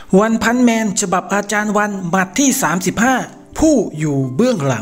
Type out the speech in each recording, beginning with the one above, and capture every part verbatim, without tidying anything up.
วันพันแมนฉบับอาจารย์วันบทที่สามสิบห้าผู้อยู่เบื้องหลัง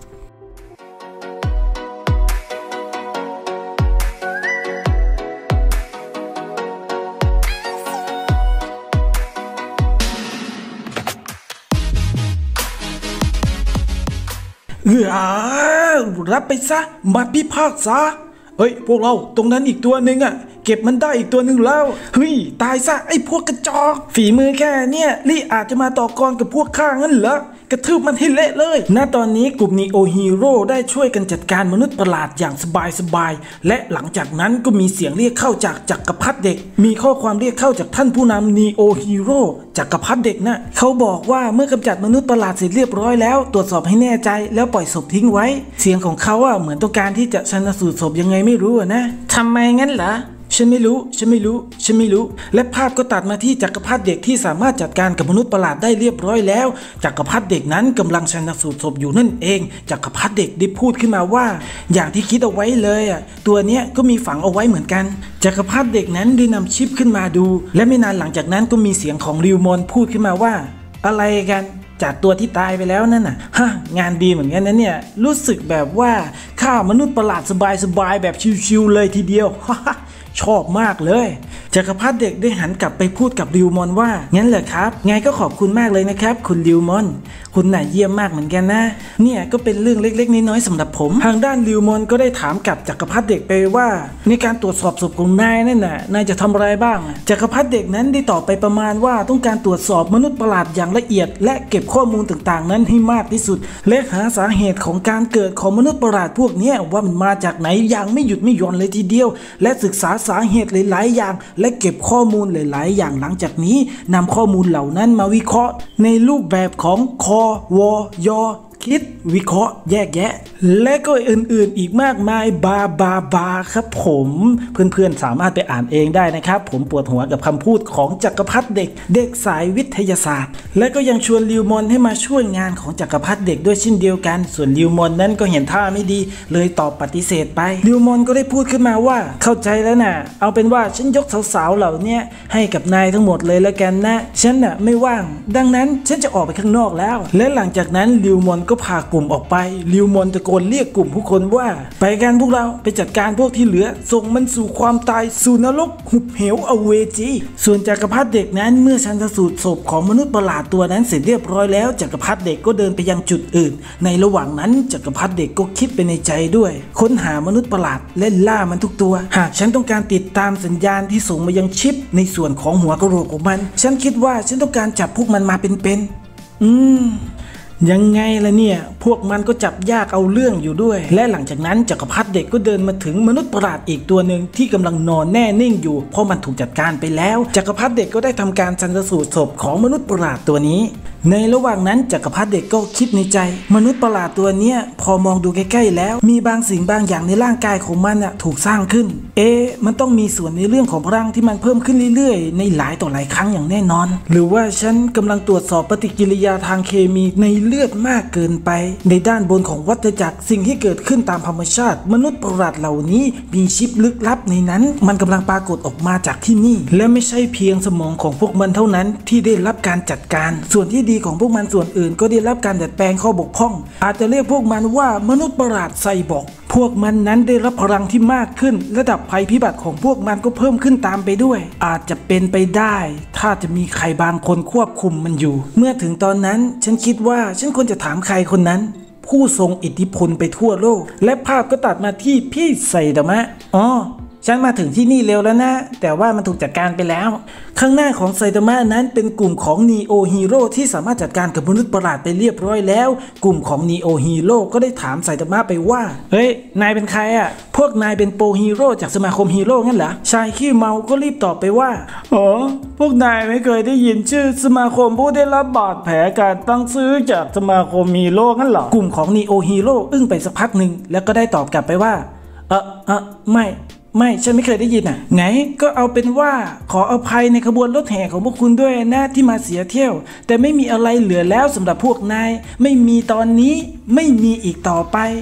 เออรับไปซะมาพิพากษาเฮ้ยพวกเราตรงนั้นอีกตัวหนึ่งอ่ะเก็บมันได้อีกตัวหนึ่งแล้วเฮ้ยตายซะไอ้พวกกระจอกฝีมือแค่เนี่ยลี่อาจจะมาต่อกรกับพวกข้างั้นเหรอกระทืบมันให้เละเลยณตอนนี้กลุ่มนีโอฮีโร่ได้ช่วยกันจัดการมนุษย์ประหลาดอย่างสบายๆและหลังจากนั้นก็มีเสียงเรียกเข้าจากจักรพรรดิเด็กมีข้อความเรียกเข้าจากท่านผู้นำนีโอฮีโร่จักรพรรดิเด็กนะเขาบอกว่าเมื่อกำจัดมนุษย์ประหลาดเสร็จเรียบร้อยแล้วตรวจสอบให้แน่ใจแล้วปล่อยศพทิ้งไว้เสียงของเขาอะเหมือนต้องการที่จะชันสูตรศพยังไงไม่รู้นะทำไมงั้นเหรอฉันไม่รู้ฉันไม่รู้ฉันไม่รู้และภาพก็ตัดมาที่จักรพรรดิเด็กที่สามารถจัดการกับมนุษย์ประหลาดได้เรียบร้อยแล้วจักรพรรดิเด็กนั้นกำลังชันสูตรศพอยู่นั่นเองจักรพรรดิเด็กได้พูดขึ้นมาว่าอย่างที่คิดเอาไว้เลยอ่ะตัวเนี้ยก็มีฝังเอาไว้เหมือนกันจักรพรรดิเด็กนั้นได้นำชิปขึ้นมาดูและไม่นานหลังจากนั้นก็มีเสียงของริวมอนพูดขึ้นมาว่าอะไรกันจากตัวที่ตายไปแล้วนั่นน่ะฮะงานดีเหมือนกันนะเนี่ยรู้สึกแบบว่าฆ่ามนุษย์ประหลาดสบายๆแบบชิวๆเลยทีเดียวชอบมากเลยจักรพรรดิเด็กได้หันกลับไปพูดกับริวมอนว่างั้นเหรอครับไงก็ขอบคุณมากเลยนะครับคุณริวมอนคุณน่ะเยี่ยมมากเหมือนกันนะเนี่ยก็เป็นเรื่องเล็กๆน้อยๆสำหรับผมทางด้านริวมอนก็ได้ถามกับจักรพรรดิเด็กไปว่าในการตรวจสอบศพของนายนั่นน่ะนายจะทำอะไรบ้างจักรพรรดิเด็กนั้นได้ตอบไปประมาณว่าต้องการตรวจสอบมนุษย์ประหลาดอย่างละเอียดและเก็บข้อมูลต่างๆนั้นให้มากที่สุดและหาสาเหตุของการเกิดของมนุษย์ประหลาดพวกนี้ว่ามันมาจากไหนอย่างไม่หยุดไม่หย่อนเลยทีเดียวและศึกษาสาเหตุหลายๆอย่างและเก็บข้อมูลหลายๆอย่างหลังจากนี้นำข้อมูลเหล่านั้นมาวิเคราะห์ในรูปแบบของคอวอยอคิดวิเคราะห์แยกแยะและก็อื่นๆอีกมากมายบาบาบาครับผมเพื่อนๆสามารถไปอ่านเองได้นะครับผมปวดหัวกับคำพูดของจักรพรรดิเด็กเด็กสายวิทยาศาสตร์และก็ยังชวนริวมอนให้มาช่วยงานของจักรพรรดิเด็กด้วยเช่นเดียวกันส่วนริวมอนนั้นก็เห็นท่าไม่ดีเลยตอบปฏิเสธไปริวมอนก็ได้พูดขึ้นมาว่าเข้าใจแล้วนะเอาเป็นว่าฉันยกสาวๆเหล่านี้ให้กับนายทั้งหมดเลยแล้วกันนะฉันน่ะไม่ว่างดังนั้นฉันจะออกไปข้างนอกแล้วและหลังจากนั้นริวมอนก็พากลุ่มออกไปริวมอนตะโกนเรียกกลุ่มผู้คนว่าไปกันพวกเราไปจัดการพวกที่เหลือส่งมันสู่ความตายสู่นรกหุบเหวอเวจีส่วนจักรพรรดิเด็กนั้นเมื่อชันสูตรศพของมนุษย์ประหลาดตัวนั้นเสร็จเรียบร้อยแล้วจักรพรรดิเด็กก็เดินไปยังจุดอื่นในระหว่างนั้นจักรพรรดิเด็กก็คิดไปในใจด้วยค้นหามนุษย์ประหลาดและล่ามันทุกตัวหากฉันต้องการติดตามสัญญาณที่ส่งมายังชิปในส่วนของหัวกะโหลกของมันฉันคิดว่าฉันต้องการจับพวกมันมาเป็นๆอืมยังไงล่ะเนี่ยพวกมันก็จับยากเอาเรื่องอยู่ด้วยและหลังจากนั้นจักรพรรดิเด็กก็เดินมาถึงมนุษย์ประหลาดอีกตัวหนึ่งที่กำลังนอนแน่นิ่งอยู่เพราะมันถูกจัดการไปแล้วจักรพรรดิเด็กก็ได้ทำการชันสูตรศพของมนุษย์ประหลาดตัวนี้ในระหว่างนั้นจักรพรรดิเด็กก็คิดในใจมนุษย์ประหลาดตัวนี้พอมองดูใกล้ๆแล้วมีบางสิ่งบางอย่างในร่างกายของมันอะถูกสร้างขึ้นเอ๊ะมันต้องมีส่วนในเรื่องของพลังที่มันเพิ่มขึ้นเรื่อยๆในหลายต่อหลายครั้งอย่างแน่นอนหรือว่าฉันกำลังตรวจสอบปฏิกิริยาทางเคมีในเลือดมากเกินไปในด้านบนของวัฏจักรสิ่งที่เกิดขึ้นตามธรรมชาติมนุษย์ประหลาดเหล่านี้มีชิปลึกลับในนั้นมันกำลังปรากฏออกมาจากที่นี่และไม่ใช่เพียงสมองของพวกมันเท่านั้นที่ได้รับการจัดการส่วนที่ดีของพวกมันส่วนอื่นก็ได้รับการดัดแปลงข้อบกพร่องอาจจะเรียกพวกมันว่ามนุษย์ประหลาดไซบอร์กพวกมันนั้นได้รับพลังที่มากขึ้นระดับภัยพิบัติของพวกมันก็เพิ่มขึ้นตามไปด้วยอาจจะเป็นไปได้ถ้าจะมีใครบางคนควบคุมมันอยู่เมื่อถึงตอนนั้นฉันคิดว่าฉันควรจะถามใครคนนั้นผู้ทรงอิทธิพลไปทั่วโลกและภาพก็ตัดมาที่พี่ไซดามะอ๋อฉันมาถึงที่นี่เร็วแล้วนะแต่ว่ามันถูกจัดการไปแล้วข้างหน้าของไซดามะนั้นเป็นกลุ่มของนีโอฮีโร่ที่สามารถจัดการกับมนุษย์ประหลาดไปเรียบร้อยแล้วกลุ่มของนีโอฮีโร่ก็ได้ถามไซดามะไปว่าเฮ้ยนายเป็นใครอ่ะพวกนายเป็นโปรฮีโร่จากสมาคมฮีโร่งั้นเหรอชายขี้เมาก็รีบตอบไปว่าอ๋อพวกนายไม่เคยได้ยินชื่อสมาคมผู้ได้รับบาดแผลการตั้งซื้อจากสมาคมฮีโร่งั้นเหรอกลุ่มของนีโอฮีโร่อึ้งไปสักพักหนึ่งแล้วก็ได้ตอบกลับไปว่าเออเออไม่ไม่ฉันไม่เคยได้ยินอ่ะไงก็เอาเป็นว่าขออภัยในขบวนรถแห่ของพวกคุณด้วยนะที่มาเสียเที่ยวแต่ไม่มีอะไรเหลือแล้วสำหรับพวกนายไม่มีตอนนี้ไม่มีอีกต่อไป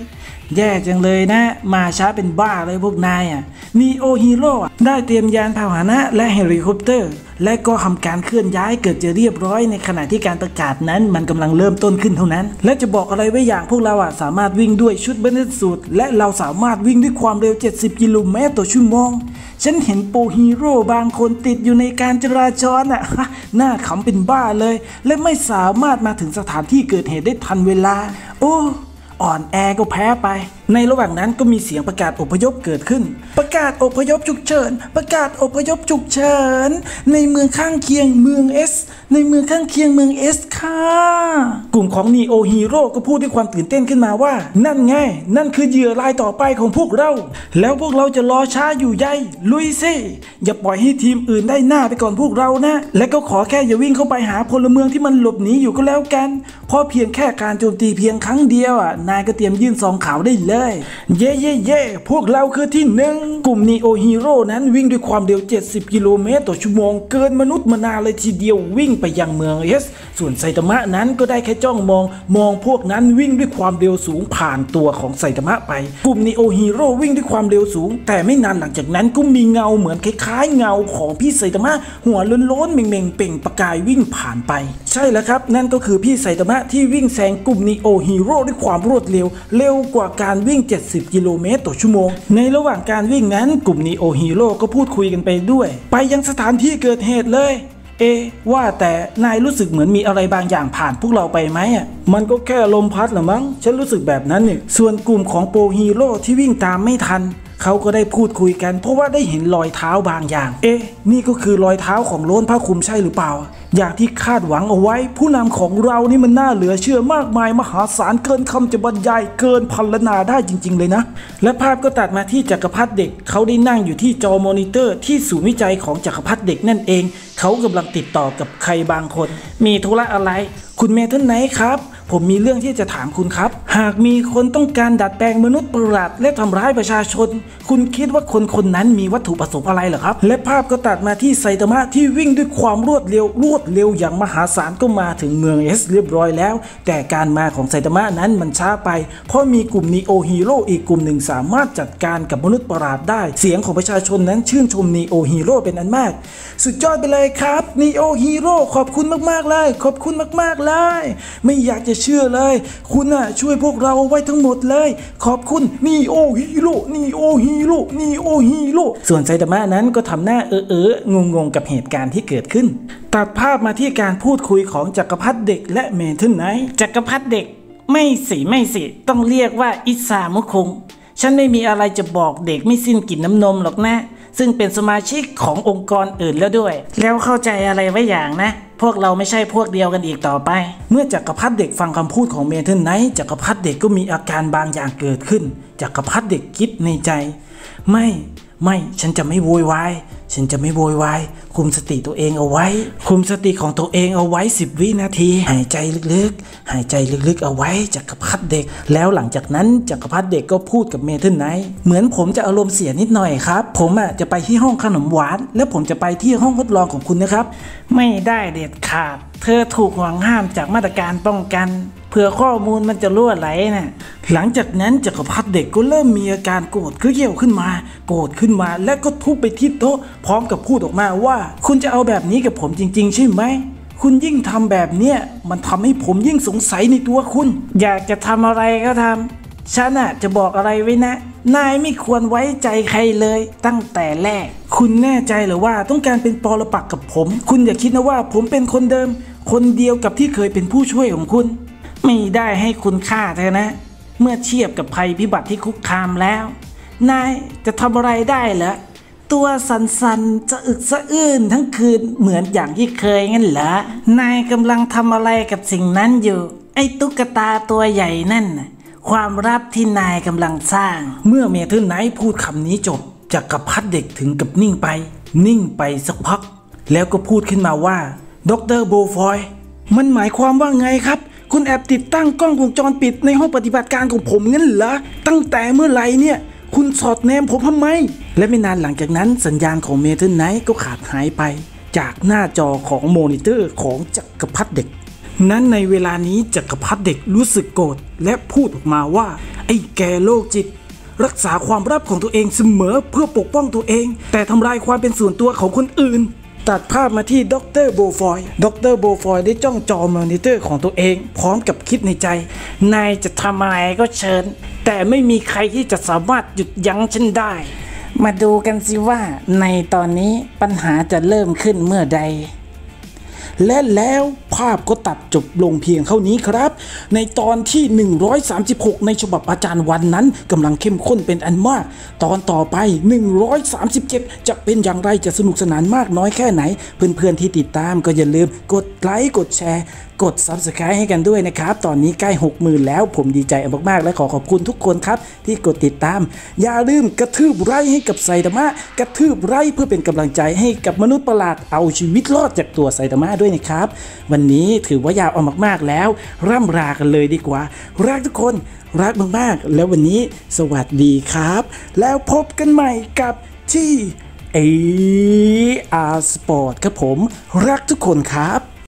แย่จังเลยนะมาช้าเป็นบ้าเลยพวกนายอ่ะนีโอฮีโร่ได้เตรียมยานพาหนะและเฮลิคอปเตอร์และก็ทำการเคลื่อนย้ายเกิดจะเรียบร้อยในขณะที่การประกาศนั้นมันกำลังเริ่มต้นขึ้นเท่านั้นและจะบอกอะไรไว้อย่างพวกเราอ่ะสามารถวิ่งด้วยชุดเบนเนตสูทและเราสามารถวิ่งด้วยความเร็วเจ็ดสิบกิโลเมตรต่อชั่วโมงฉันเห็นโปรฮีโร่บางคนติดอยู่ในการจราจรอ่ะหน้าขำเป็นบ้าเลยและไม่สามารถมาถึงสถานที่เกิดเหตุได้ทันเวลาโอ้อ่อนแอก็แพ้ไปในระหว่างนั้นก็มีเสียงประกาศอพยพเกิดขึ้นประกาศอพยพฉุกเฉินประกาศอพยพฉุกเฉินในเมืองข้างเคียงเมือง S ในเมืองข้างเคียงเมือง S ค่ะกลุ่มของนีโอฮีโร่ก็พูดด้วยความตื่นเต้นขึ้นมาว่านั่นไงนั่นคือเหยื่อรายต่อไปของพวกเราแล้วพวกเราจะรอช้าอยู่ใยลุยสิอย่าปล่อยให้ทีมอื่นได้หน้าไปก่อนพวกเรานะและก็ขอแค่อย่าวิ่งเข้าไปหาพลเมืองที่มันหลบหนีอยู่ก็แล้วกันเพราะเพียงแค่การโจมตีเพียงครั้งเดียวอ่ะนายก็เตรียมยื่นซองขาวได้เลยเย่เย่เย่พวกเราคือที่หนึ่งกลุ่มนีโอฮีโร่นั้นวิ่งด้วยความเร็วเจ็ดสิบกิโลเมตรต่อชั่วโมงเกินมนุษย์มนาเลยทีเดียววิ่งไปยังเมืองเอสส่วนไซตามะนั้นก็ได้แค่จ้องมองมองพวกนั้นวิ่งด้วยความเร็วสูงผ่านตัวของไซตามะไปกลุ่มนีโอฮีโร่วิ่งด้วยความเร็วสูงแต่ไม่นานหลังจากนั้นก็มีเงาเหมือนคล้ายๆเงาของพี่ไซตามะหัวล้นๆเม่งๆเป่งประกายวิ่งผ่านไปใช่แล้วครับนั่นก็คือพี่ไซตามะที่วิ่งแซงกลุ่มนีโอฮีโร่ด้วยความรวดเร็วเร็วกว่าการวิ่งเจ็ดสิบกิโลเมตรต่อชั่วโมงในระหว่างการวิ่งนั้นกลุ่มนีโอฮีโร่ก็พูดคุยกันไปด้วยไปยังสถานที่เกิดเหตุเลยเอว่าแต่นายรู้สึกเหมือนมีอะไรบางอย่างผ่านพวกเราไปไหมอ่ะมันก็แค่ลมพัดเหรอมั้งฉันรู้สึกแบบนั้นเนี่ยส่วนกลุ่มของโปรฮีโร่ที่วิ่งตามไม่ทันเขาก็ได้พูดคุยกันเพราะว่าได้เห็นรอยเท้าบางอย่างเอ๊ะนี่ก็คือรอยเท้าของโล้นผ้าคลุมใช่หรือเปล่าอย่างที่คาดหวังเอาไว้ผู้นำของเรานี่มันน่าเหลือเชื่อมากมายมหาศาลเกินคำจะบรรยายเกินพรรณนาได้จริงๆเลยนะและภาพก็ตัดมาที่จักรพรรดิเด็กเขาได้นั่งอยู่ที่จอมอนิเตอร์ที่ศูนย์วิจัยของจักรพรรดิเด็กนั่นเองเขากำลังติดต่อกับใครบางคนมีธุระอะไรคุณเมทัลไนท์ครับผมมีเรื่องที่จะถามคุณครับหากมีคนต้องการดัดแปลงมนุษย์ประหลาดและทำร้ายประชาชนคุณคิดว่าคนคนนั้นมีวัตถุประสงค์อะไรเหรอครับและภาพก็ตัดมาที่ไซตามะที่วิ่งด้วยความรวดเร็วรวดเร็วอย่างมหาศาลก็มาถึงเมืองเอสเรียบร้อยแล้วแต่การมาของไซตามะนั้นมันช้าไปเพราะมีกลุ่มนีโอฮีโร่อีกกลุ่มหนึ่งสามารถจัดการกับมนุษย์ประหลาดได้เสียงของประชาชนนั้นชื่นชมนีโอฮีโร่เป็นอันมากสุดยอดไปเลยครับนีโอฮีโร่ขอบคุณมากๆเลยขอบคุณมากๆเลยไม่อยากจะเชื่อเลยคุณน่ะช่วยพวกเราไว้ทั้งหมดเลยขอบคุณนีโอฮีโร่นีโอฮีโร่นีโอฮีโร่ส่วนไซตามะนั้นก็ทำหน้าเออเอองงงกับเหตุการณ์ที่เกิดขึ้นตัดภาพมาที่การพูดคุยของจักรพรรดิเด็กและเมทัลไนท์จักรพรรดิเด็กไม่สิไม่สิต้องเรียกว่าอิซามุคงฉันไม่มีอะไรจะบอกเด็กไม่สิ้นกลิ่นน้ำนมหรอกนะซึ่งเป็นสมาชิกขององค์กรอื่นแล้วด้วยแล้วเข้าใจอะไรไว้อย่างนะพวกเราไม่ใช่พวกเดียวกันอีกต่อไปเมื่อจักรพรรดิเด็กฟังคำพูดของเมทัลไนท์จักรพรรดิเด็กก็มีอาการบางอย่างเกิดขึ้นจักรพรรดิเด็กคิดในใจไม่ไม่ฉันจะไม่โวยวายฉันจะไม่โวยวายคุมสติตัวเองเอาไว้คุมสติของตัวเองเอาไว้สิบวินาทีหายใจลึกๆหายใจลึกๆเอาไว้จักรพรรดิเด็กแล้วหลังจากนั้นจักรพรรดิเด็กก็พูดกับเมทัลไนท์เหมือนผมจะอารมณ์เสียนิดหน่อยครับผมอ่ะจะไปที่ห้องขนมหวานแล้วผมจะไปที่ห้องทดลองของคุณนะครับไม่ได้เด็ดขาดเธอถูกห่วงห้ามจากมาตรการป้องกันเผื่อข้อมูลมันจะรั่วไหลนะ่ะหลังจากนั้นจักรพรรดิเด็กก็เริ่มมีอาการโกรธเกรี้ยวขึ้นมาโกรธขึ้นมาและก็ทุบไปที่โต๊ะพร้อมกับพูดออกมาว่าคุณจะเอาแบบนี้กับผมจริงๆใช่ไหมคุณยิ่งทำแบบเนี้ยมันทำให้ผมยิ่งสงสัยในตัวคุณอยากจะทำอะไรก็ทำฉันน่ะจะบอกอะไรไว้นะนายไม่ควรไว้ใจใครเลยตั้งแต่แรกคุณแน่ใจหรือว่าต้องการเป็นปรปักษ์กับผมคุณอย่าคิดนะว่าผมเป็นคนเดิมคนเดียวกับที่เคยเป็นผู้ช่วยของคุณไม่ได้ให้คุณค่าเธอนะเมื่อเทียบกับภัยพิบัติที่คุกคามแล้วนายจะทำอะไรได้เหรอตัวสันๆจะอึกสะอื้นทั้งคืนเหมือนอย่างที่เคยงั้นเหรอนายกำลังทำอะไรกับสิ่งนั้นอยู่ไอ้ตุ๊กตาตัวใหญ่นั่นน่ะความลับที่นายกำลังสร้างเมื่อเมทัลไนท์พูดคำนี้จบจักรพรรดิเด็กถึงกับนิ่งไปนิ่งไปสักพักแล้วก็พูดขึ้นมาว่าด็อกเตอร์โบฟอยมันหมายความว่าไงครับคุณแอบติดตั้งกล้องวงจรปิดในห้องปฏิบัติการของผมงั้นเหรอตั้งแต่เมื่อไหร่เนี่ยคุณสอดแนมผมทำไมและไม่นานหลังจากนั้นสัญญาณของเมทัลไนท์ก็ขาดหายไปจากหน้าจอของมอนิเตอร์ของจักรพรรดิเด็กนั้นในเวลานี้จักรพรรดิเด็กรู้สึกโกรธและพูดออกมาว่าไอ้แกโรคจิตรักษาความลับของตัวเองเสมอเพื่อปกป้องตัวเองแต่ทำลายความเป็นส่วนตัวของคนอื่นตัดภาพมาที่ดรโบฟอยดรโบฟอยได้จ้องจอมอนิเตอร์ของตัวเองพร้อมกับคิดในใจนายจะทำอะไรก็เชิญแต่ไม่มีใครที่จะสามารถหยุดยั้งฉันได้มาดูกันสิว่าในตอนนี้ปัญหาจะเริ่มขึ้นเมื่อใดและแล้วภาพก็ตัดจบลงเพียงเท่านี้ครับในตอนที่หนึ่งร้อยสามสิบหกในฉบับอาจารย์วันนั้นกำลังเข้มข้นเป็นอันมากตอนต่อไปหนึ่งร้อยสามสิบเจ็ดจะเป็นอย่างไรจะสนุกสนานมากน้อยแค่ไหนเพื่อนๆที่ติดตามก็อย่าลืมกดไลค์กดแชร์กด ซับสไครบ์ ให้กันด้วยนะครับตอนนี้ใกล้ หกหมื่น แล้วผมดีใจมากๆและขอขอบคุณทุกคนครับที่กดติดตามอย่าลืมกระทืบไลค์ให้กับไซตามะกระทืบไลค์เพื่อเป็นกำลังใจให้กับมนุษย์ประหลาดเอาชีวิตรอดจากตัวไซตามะด้วยนะครับวันนี้ถือว่ายาวเอามากๆแล้วร่ำลากันเลยดีกว่ารักทุกคนรักมากๆแล้ววันนี้สวัสดีครับแล้วพบกันใหม่กับที่ เอ อาร์ Sport ครับผมรักทุกคนครับ